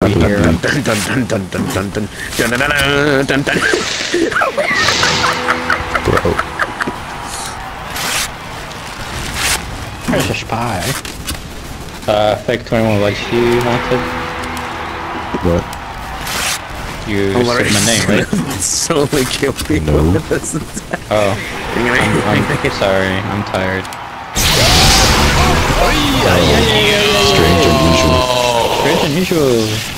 be here. Bro. There's a spy. Fake 21, what you wanted? What? You said my name, right? Solely kill people. No. Oh. I'm sorry, I'm tired. Strange, unusual. Strange, unusual.